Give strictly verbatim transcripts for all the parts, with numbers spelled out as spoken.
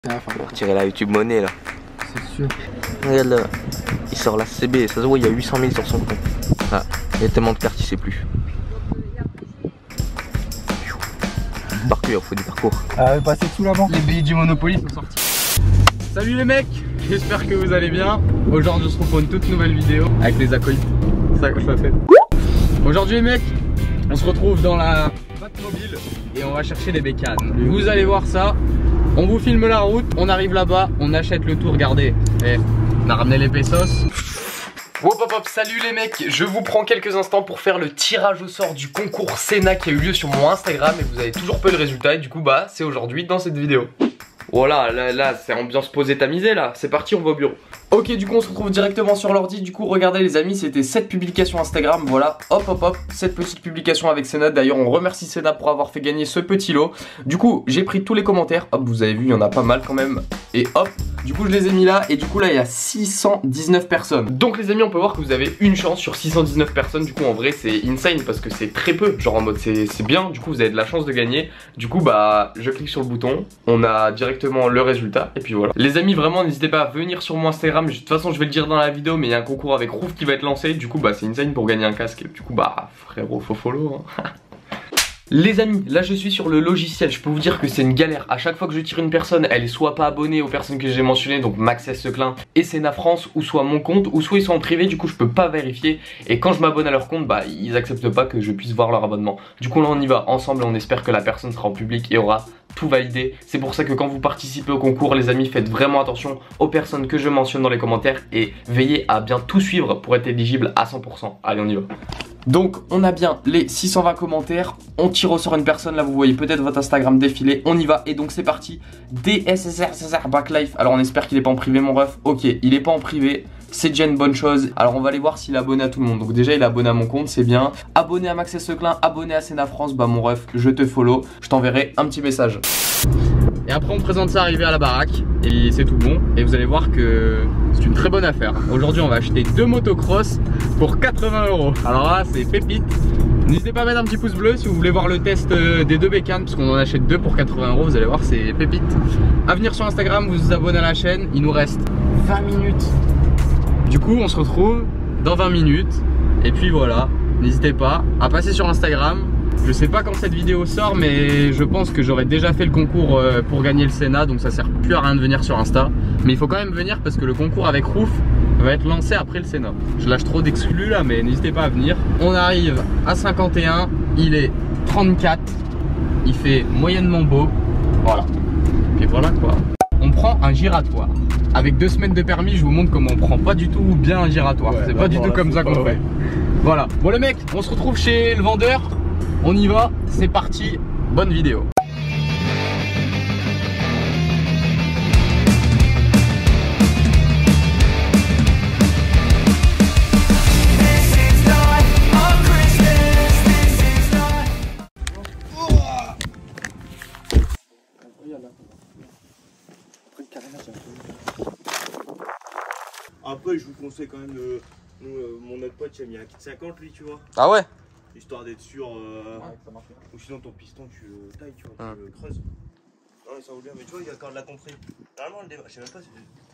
On va retirer la YouTube monnaie là. C'est sûr. Regarde là, il sort la C B, ça se voit, il y a huit cent mille sur son compte. Ah, il y a tellement de cartes, il sait plus. Parcours, il faut du parcours. Ah, ouais, passer sous la banque. Les billets du Monopoly sont sortis. Salut les mecs, j'espère que vous allez bien. Aujourd'hui on se retrouve pour une toute nouvelle vidéo avec les acolytes. C'est ça que je fais fait. Aujourd'hui les mecs, on se retrouve dans la Batmobile et on va chercher des bécanes. Vous allez voir ça. On vous filme la route, on arrive là-bas, on achète le tout, regardez. Eh, on a ramené les pesos. Hop hop hop, salut les mecs, je vous prends quelques instants pour faire le tirage au sort du concours Senna qui a eu lieu sur mon Instagram et vous avez toujours pas eu le résultat et du coup bah c'est aujourd'hui dans cette vidéo. Voilà, là, là c'est ambiance posée tamisée là, c'est parti, on va au bureau. Ok, du coup on se retrouve directement sur l'ordi. Du coup regardez les amis, c'était cette publication Instagram. Voilà, hop hop hop, cette petite publication avec Senna. D'ailleurs on remercie Senna pour avoir fait gagner ce petit lot. Du coup j'ai pris tous les commentaires. Hop, vous avez vu, il y en a pas mal quand même. Et hop, du coup je les ai mis là. Et du coup là il y a six cent dix-neuf personnes. Donc les amis, on peut voir que vous avez une chance sur six cent dix-neuf personnes. Du coup en vrai c'est insane parce que c'est très peu. Genre en mode c'est bien, du coup vous avez de la chance de gagner. Du coup bah je clique sur le bouton, on a directement le résultat. Et puis voilà. Les amis, vraiment n'hésitez pas à venir sur mon Instagram. De toute façon je vais le dire dans la vidéo, mais il y a un concours avec Rouf qui va être lancé. Du coup bah c'est insane pour gagner un casque. Et du coup bah frérot, faut follow hein. Les amis, là je suis sur le logiciel, je peux vous dire que c'est une galère. À chaque fois que je tire une personne, elle est soit pas abonnée aux personnes que j'ai mentionnées, donc Maxès Seclin et Senna France, ou soit mon compte, ou soit ils sont en privé, du coup je peux pas vérifier. Et quand je m'abonne à leur compte, bah ils acceptent pas que je puisse voir leur abonnement. Du coup là on y va ensemble et on espère que la personne sera en public et aura tout validé. C'est pour ça que quand vous participez au concours les amis, faites vraiment attention aux personnes que je mentionne dans les commentaires et veillez à bien tout suivre pour être éligible à cent pour cent. Allez on y va. Donc on a bien les six cent vingt commentaires, on tire au sort une personne, là vous voyez peut-être votre Instagram défiler, on y va et donc c'est parti. D S S R S S R Backlife, alors on espère qu'il est pas en privé mon ref, ok il est pas en privé, c'est déjà une bonne chose. Alors on va aller voir s'il est abonné à tout le monde, donc déjà il est abonné à mon compte, c'est bien. Abonné à Maxès Seclin, abonné à Senna France, bah mon ref je te follow, je t'enverrai un petit message. Et après on présente ça arrivé à la baraque et c'est tout bon. Et vous allez voir que c'est une très bonne affaire. Aujourd'hui on va acheter deux motocross pour quatre-vingts euros. Alors là c'est pépite. N'hésitez pas à mettre un petit pouce bleu si vous voulez voir le test des deux bécanes, parce qu'on en achète deux pour quatre-vingts euros. Vous allez voir c'est pépite. À venir sur Instagram, vous vous abonnez à la chaîne. Il nous reste vingt minutes. Du coup on se retrouve dans vingt minutes. Et puis voilà, n'hésitez pas à passer sur Instagram. Je sais pas quand cette vidéo sort, mais je pense que j'aurais déjà fait le concours pour gagner le Senna, donc ça sert plus à rien de venir sur Insta. Mais il faut quand même venir parce que le concours avec Rouf va être lancé après le Senna. Je lâche trop d'exclus là, mais n'hésitez pas à venir. On arrive à cinquante et un, il est trente-quatre, il fait moyennement beau. Voilà. Et voilà quoi. On prend un giratoire. Avec deux semaines de permis, je vous montre comment on prend pas du tout bien un giratoire. Ouais, c'est pas du tout comme ça qu'on fait. Voilà. Bon les mecs, on se retrouve chez le vendeur. On y va, c'est parti, bonne vidéo. Après, je vous conseille quand même, euh, nous, euh, mon autre pote, il a mis un kit cinquante lui, tu vois. Ah ouais? Histoire d'être sûr, euh, Ouais, ça marche. ou sinon ton piston tu le tailles, tu vois, tu Hum. le creuses. Non mais ça vaut bien, mais tu vois il y a encore de la contrée. Normalement le débat, je sais même pas si...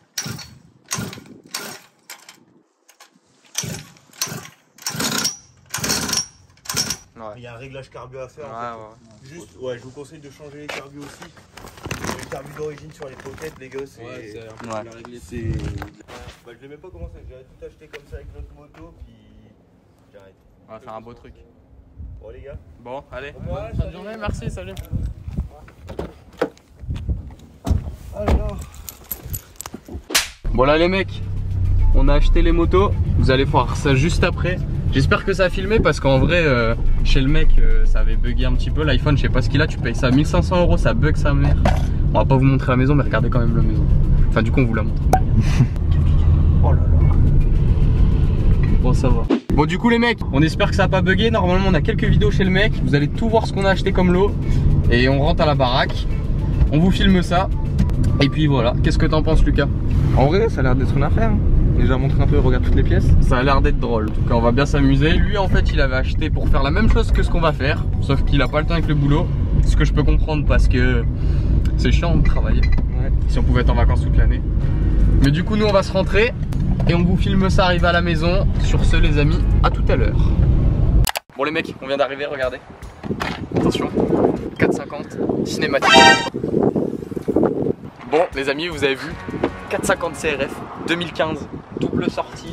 Ouais. Il y a un réglage carbu à faire. Ouais, en fait. ouais. Juste, ouais, je vous conseille de changer les carbus aussi. Le carbu d'origine sur les pockets, les gars, c'est... Ouais, c'est un peu Ouais. la régler. C'est... Bah je l'ai même pas commencé, j'ai tout acheté comme ça avec notre moto, puis j'arrête. On va faire un beau truc. Bon les gars. Bon, allez. Ouais, Bonne journée, merci, salut. Alors... Bon là les mecs, on a acheté les motos. Vous allez voir ça juste après. J'espère que ça a filmé parce qu'en vrai, euh, chez le mec, euh, ça avait bugué un petit peu. L'iPhone, je sais pas ce qu'il a, tu payes ça à mille cinq cents euros, ça bug sa mère. On va pas vous montrer la maison, mais regardez quand même la maison. Enfin, du coup, on vous la montre. Oh là là. Bon, ça va. Bon, du coup, les mecs, on espère que ça a pas bugué. Normalement, on a quelques vidéos chez le mec. Vous allez tout voir ce qu'on a acheté comme lot. Et on rentre à la baraque. On vous filme ça. Et puis voilà. Qu'est-ce que t'en penses, Lucas? En vrai, ça a l'air d'être une affaire. Déjà montré un peu, regarde toutes les pièces. Ça a l'air d'être drôle. En tout cas, on va bien s'amuser. Lui, en fait, il avait acheté pour faire la même chose que ce qu'on va faire. Sauf qu'il a pas le temps avec le boulot. Ce que je peux comprendre parce que c'est chiant de travailler. Ouais. si on pouvait être en vacances toute l'année. Mais du coup nous on va se rentrer et on vous filme ça arrivé à la maison. Sur ce les amis, à tout à l'heure. Bon les mecs, on vient d'arriver, regardez. Attention, quatre cent cinquante, cinématique. Bon les amis, vous avez vu, quatre cent cinquante C R F, deux mille quinze, double sortie.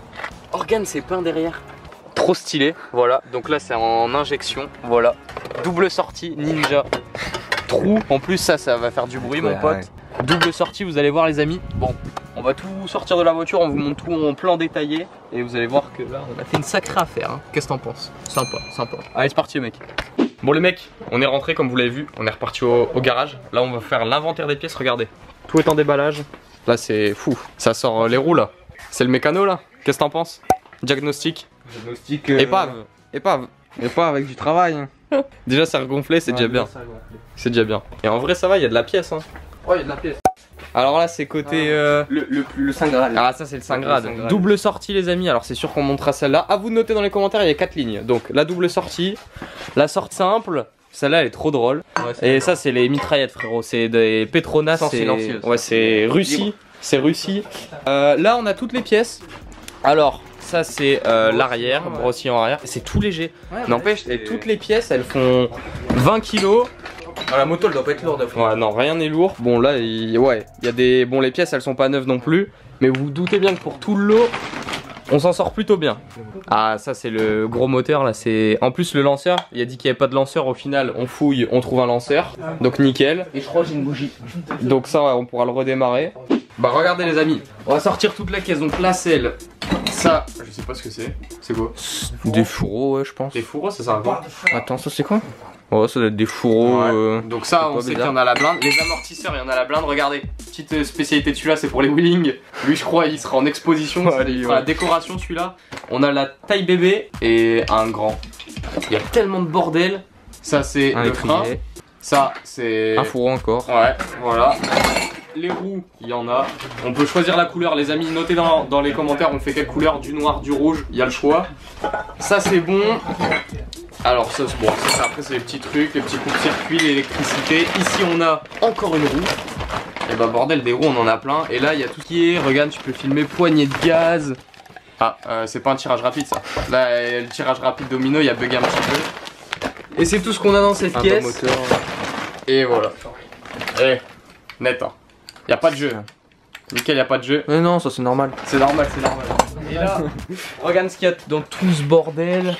Organe c'est peint derrière. Trop stylé, voilà. Donc là c'est en injection, voilà. Double sortie, Ninja. Trou, en plus ça, ça va faire du bruit mon pote. Ouais. Double sortie, vous allez voir les amis. Bon, on va tout sortir de la voiture, on vous montre tout en plan détaillé. Et vous allez voir que là on a fait une sacrée affaire, hein. Qu'est-ce que t'en penses? Sympa, sympa. Allez c'est parti les mecs. Bon les mecs, on est rentré comme vous l'avez vu, on est reparti au, au garage. Là on va faire l'inventaire des pièces, regardez. Tout est en déballage. Là c'est fou, ça sort les roues là. C'est le mécano là, qu'est-ce que t'en penses? Diagnostic. Diagnostic. Euh... Épave. Épave. Épave avec du travail. Hein. Déjà c'est regonflé, c'est ouais, déjà bien. C'est déjà bien. Et en vrai ça va, il y a de la pièce hein. Ouais, il y a de la pièce. Alors là c'est côté... Euh... Le, le, le cinq grades. Ah ça c'est le cinq grades. Double sortie les amis, alors c'est sûr qu'on montrera celle-là. À vous de noter dans les commentaires, il y a quatre lignes. Donc la double sortie, la sortie simple, celle-là elle est trop drôle. Ouais, et ça c'est les mitraillettes frérot, c'est des Petronas. Silencieuses. Ouais c'est Russie, c'est Russie. Euh, là on a toutes les pièces. Alors ça c'est euh, l'arrière, brossillon arrière, c'est tout léger. Ouais, n'empêche, et toutes les pièces elles font vingt kilos. Ah, la moto elle doit pas être lourde. Ouais non rien n'est lourd. Bon là il... ouais il y a des... Bon les pièces elles sont pas neuves non plus. Mais vous vous doutez bien que pour tout le lot on s'en sort plutôt bien. Ah ça c'est le gros moteur là, c'est... En plus le lanceur, il a dit qu'il n'y avait pas de lanceur, au final on fouille, on trouve un lanceur. Donc nickel. Et je crois que j'ai une bougie. Donc ça ouais, on pourra le redémarrer. Bah regardez les amis, on va sortir toute la caisse. Donc la selle, ça, je sais pas ce que c'est. C'est quoi? Des fourreaux ouais je pense. Des fourreaux ça sert à quoi? Attends ça c'est quoi? Oh ça doit être des fourreaux. Ouais. Euh... Donc ça on sait qu'il y en a à la blinde. Les amortisseurs il y en a à la blinde, regardez. Petite spécialité de celui-là c'est pour les wheeling. Lui je crois il sera en exposition, ouais, il fera ouais. la décoration celui-là. On a la taille bébé et un grand. Il y a tellement de bordel. Ça c'est le frein. Ça c'est... Un fourreau encore. Ouais voilà. Les roues, il y en a. On peut choisir la couleur, les amis. Notez dans, dans les commentaires, on fait quelle couleur, du noir, du rouge. Il y a le choix. Ça, c'est bon. Alors, ça, bon, ça, après, c'est les petits trucs, les petits coups-circuits, l'électricité. Ici, on a encore une roue. Et bah, bordel, des roues, on en a plein. Et là, il y a tout ce qui est. Regarde, tu peux filmer poignée de gaz. Ah, euh, c'est pas un tirage rapide, ça. Là, le tirage rapide domino, il y a bugué un petit peu. Et c'est tout ce qu'on a dans cette un pièce. Moteur. Et voilà. Et net, hein. Y'a pas de jeu. Nickel, y'a pas de jeu. Mais non, ça c'est normal. C'est normal, c'est normal. Et là, regarde ce qu'il y a dans tout ce bordel.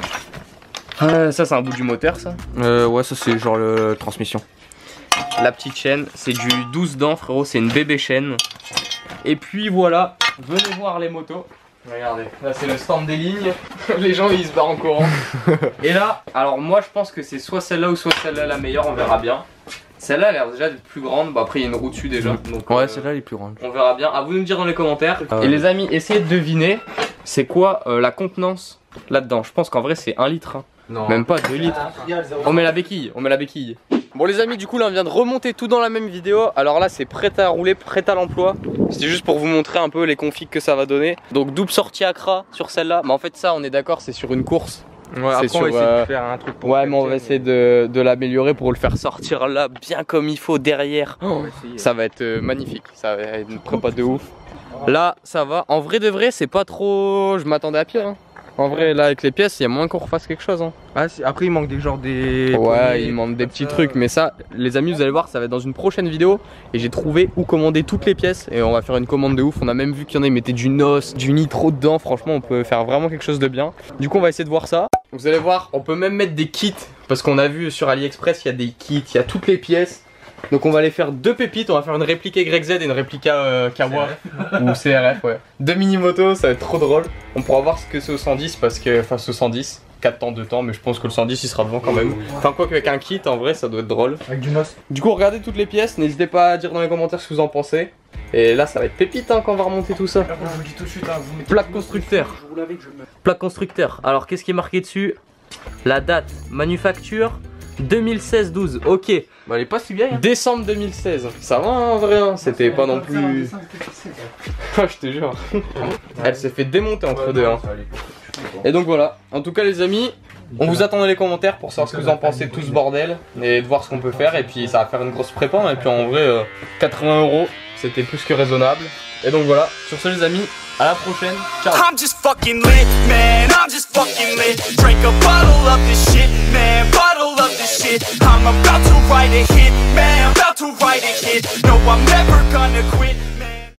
Euh, ça, c'est un bout du moteur, ça. Euh, ouais, ça c'est genre le transmission. La petite chaîne, c'est du douze dents, frérot. C'est une bébé chaîne. Et puis voilà, venez voir les motos. Regardez, là c'est le stand des lignes. Les gens ils se barrent en courant. Et là, alors moi je pense que c'est soit celle-là ou soit celle-là la meilleure, on verra bien. Celle-là a l'air déjà d'être plus grande, bon après il y a une roue dessus déjà. Donc, ouais, euh, celle-là elle est plus grande. On verra bien, à vous de nous dire dans les commentaires. Ah ouais. Et les amis, essayez de deviner, c'est quoi euh, la contenance là-dedans. Je pense qu'en vrai c'est un litre, hein. Non. Même pas deux litres. On met la béquille, on met la béquille. Bon les amis, du coup là on vient de remonter tout dans la même vidéo. Alors là c'est prêt à rouler, prêt à l'emploi. C'était juste pour vous montrer un peu les configs que ça va donner. Donc double sortie Accra sur celle-là. Mais en fait ça on est d'accord, c'est sur une course. Ouais, après sur, on va essayer euh... de faire un truc pour ouais, mais on va essayer de, de l'améliorer pour le faire sortir là bien comme il faut derrière. Oh, ça va être euh, magnifique, ça va être une prépa de ouf. Là, ça va. En vrai de vrai, c'est pas trop. Je m'attendais à pire. Hein. En vrai, là, avec les pièces, il y a moins qu'on refasse quelque chose. Hein. Ah, après, il manque des genres des. Ouais, il manque des petits ça. trucs. Mais ça, les amis, vous allez voir, ça va être dans une prochaine vidéo. Et j'ai trouvé où commander toutes les pièces. Et on va faire une commande de ouf. On a même vu qu'il y en a, ils mettaient du N O S, du nitro dedans. Franchement, on peut faire vraiment quelque chose de bien. Du coup, on va essayer de voir ça. Vous allez voir, on peut même mettre des kits. Parce qu'on a vu sur AliExpress, il y a des kits, il y a toutes les pièces. Donc on va aller faire deux pépites, on va faire une réplique Y Z et une réplique euh, Kawa ou C R F, ouais. Deux mini-motos, ça va être trop drôle. On pourra voir ce que c'est au cent dix parce que, enfin ce cent dix, quatre temps, deux temps, mais je pense que le cent dix il sera devant quand même. Enfin quoi qu'avec un kit, en vrai ça doit être drôle. Avec du N O S. Du coup regardez toutes les pièces, n'hésitez pas à dire dans les commentaires ce que vous en pensez. Et là ça va être pépite hein, quand on va remonter tout ça. Je vous dis tout de suite, hein, vous mettez plaque constructeur. Je vous l'avais que je me... Plaque constructeur. Alors qu'est-ce qui est marqué dessus? La date, manufacture deux mille seize douze, ok. Bah elle est pas si vieille hein. Décembre deux mille seize, ça va en vrai hein. C'était pas non plus... Je te jure. Elle s'est fait démonter entre deux hein. Et donc voilà, en tout cas les amis, On vous attend dans les commentaires pour savoir ce que vous en pensez de tout ce bordel et de voir ce qu'on peut faire. Et puis ça va faire une grosse prépa. Et puis en vrai, euh, quatre-vingts euros, c'était plus que raisonnable. Et donc voilà, sur ce les amis, à la prochaine, ciao. I'm just fucking lit, man, I'm just fucking lit. Drink a bottle of this shit, man, bottle of this shit. I'm about to write a hit, man, about to write a hit. No, I'm never gonna quit, man.